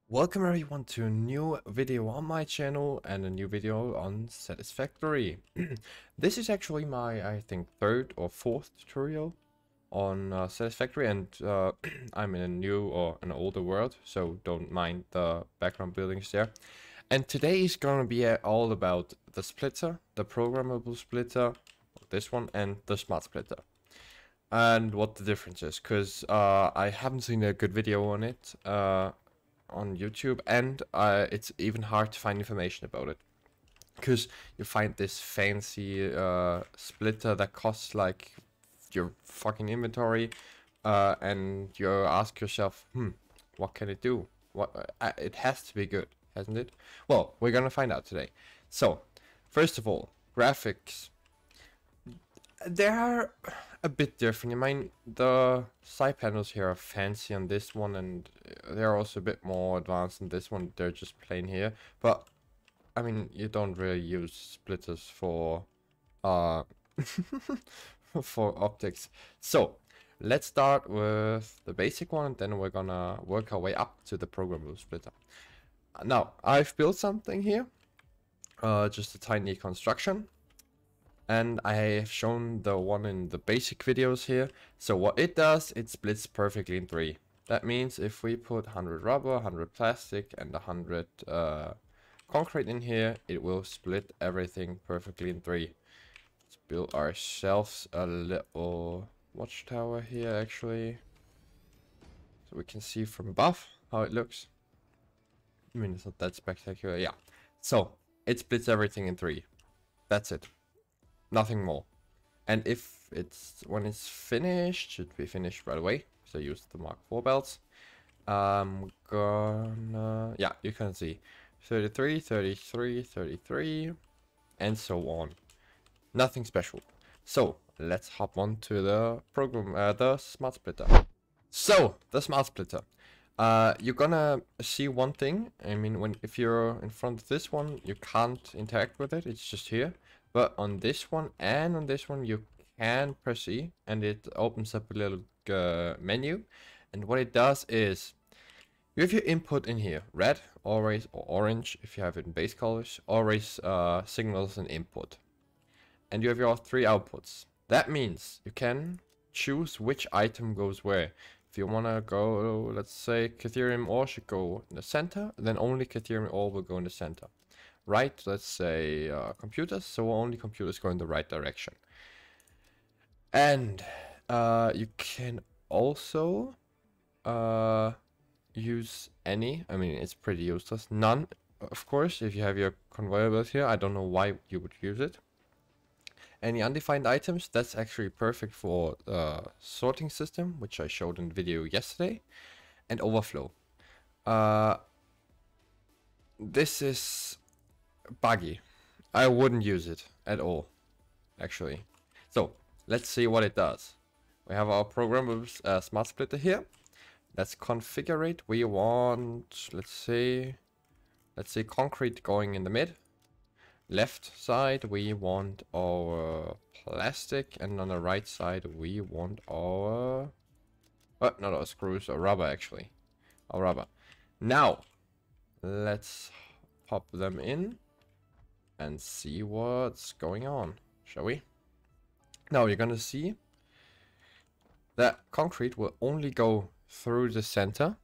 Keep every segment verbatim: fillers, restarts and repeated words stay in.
Welcome everyone to a new video on my channel and a new video on Satisfactory. This is actually my, I think, third or fourth tutorial on uh, Satisfactory, and uh, I'm in a new or an older world, so don't mind the background buildings there. And today is going to be uh, all about the splitter, the programmable splitter, this one, and the smart splitter. And what the difference is, because uh, I haven't seen a good video on it. Uh, on YouTube, and uh, it's even hard to find information about it, because you find this fancy uh, splitter that costs like your fucking inventory, uh, and you ask yourself, hmm, what can it do? What uh, it has to be good, hasn't it? Well, we're gonna find out today. So, first of all, graphics. They are a bit different. I mean, the side panels here are fancy on this one, and they're also a bit more advanced on this one. They're just plain here. But, I mean, you don't really use splitters for, uh, for optics. So, let's start with the basic one, and then we're gonna work our way up to the programmable splitter. Now, I've built something here. Uh, just a tiny construction. And I have shown the one in the basic videos here. So what it does, it splits perfectly in three. That means if we put one hundred rubber, one hundred plastic, and one hundred uh, concrete in here, it will split everything perfectly in three. Let's build ourselves a little watchtower here, actually, so we can see from above how it looks. I mean, it's not that spectacular. Yeah. So it splits everything in three. That's it. Nothing more. And if it's when it's finished, should be finished right away. So use the Mark four belts. I'm gonna, yeah, you can see thirty-three, thirty-three, thirty-three, and so on. Nothing special. So let's hop on to the program, uh, the smart splitter. So the smart splitter. Uh, you're gonna see one thing. I mean, when if you're in front of this one, you can't interact with it. It's just here. But on this one and on this one, you can press E, and it opens up a little uh, menu. And what it does is, you have your input in here, red, always, or orange, if you have it in base colors, always uh, signals an input. And you have your three outputs. That means you can choose which item goes where. If you want to go, let's say, Catherium ore should go in the center, then only Catherium ore will go in the center. Right, let's say uh, computers, so only computers go in the right direction. And uh, you can also uh, use any, I mean, it's pretty useless. None, of course, if you have your conveyor belt here. I don't know why you would use it. Any undefined items, that's actually perfect for the sorting system, which I showed in the video yesterday. And overflow. Uh, this is buggy. I wouldn't use it at all, actually. So let's see what it does. We have our programmable uh, smart splitter here. Let's configure it. We want, let's say, let's say concrete going in the mid. Left side we want our plastic, and on the right side we want our, oh, not our screws, or rubber actually, our rubber. Now let's pop them in and see what's going on, shall we? Now you're gonna see that concrete will only go through the center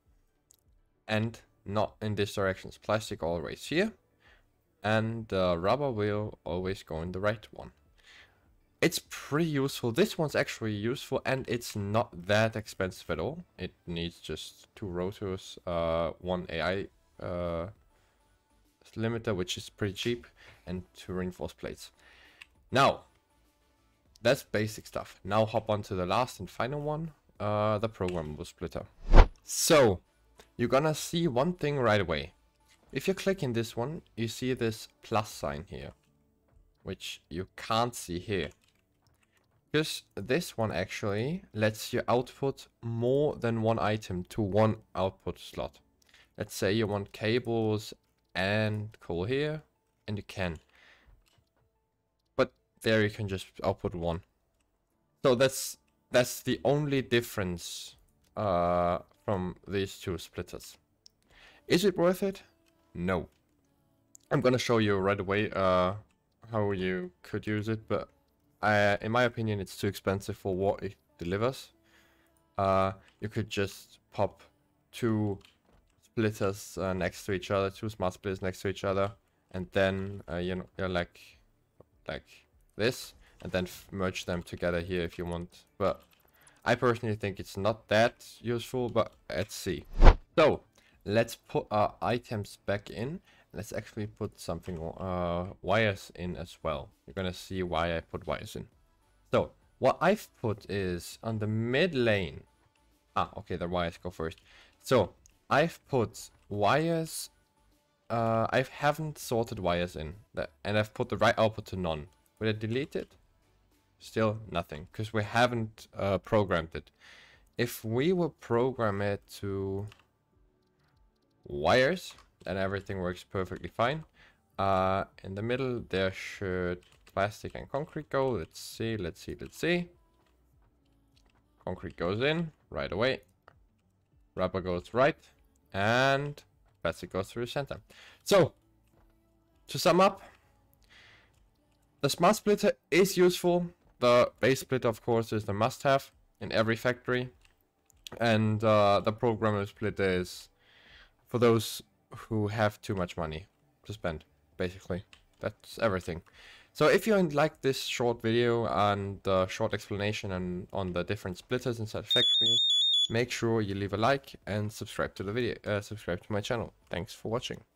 and not in this direction. Plastic always here, and uh, rubber will always go in the right one. It's pretty useful. This one's actually useful, and it's not that expensive at all. It needs just two rotors, uh, one A I uh, limiter, which is pretty cheap, and two reinforced plates. Now that's basic stuff. Now hop on to the last and final one, uh, the programmable splitter. So you're gonna see one thing right away. If you click in this one, you see this plus sign here, which you can't see here, because this one actually lets you output more than one item to one output slot. Let's say you want cables and coal here, and you can, but there you can just output one. So that's that's the only difference uh, from these two splitters. Is it worth it? No. I'm gonna show you right away uh, how you could use it, but I, in my opinion, it's too expensive for what it delivers. Uh, you could just pop two splitters uh, next to each other, two smart splitters next to each other, and then uh, you know, you're like, like this, and then f merge them together here if you want. But I personally think it's not that useful. But let's see. So let's put our items back in. Let's actually put something uh, wires in as well. You're gonna see why I put wires in. So what I've put is on the mid lane. Ah, okay, the wires go first. So I've put wires. Uh, I haven't sorted wires in, that, and I've put the right output to none. Will I delete it? Still nothing, because we haven't uh, programmed it. If we will program it to wires, then everything works perfectly fine. Uh, in the middle, there should plastic and concrete go. Let's see, let's see, let's see. Concrete goes in right away. Rubber goes right. And plastic goes through the center. So, to sum up, the smart splitter is useful. The base splitter, of course, is the must-have in every factory. And uh, the programmable splitter is for those who have too much money to spend, basically. That's everything. So if you like this short video and uh, short explanation on, on the different splitters in Satisfactory, make sure you leave a like and subscribe to the video, uh, subscribe to my channel. Thanks for watching.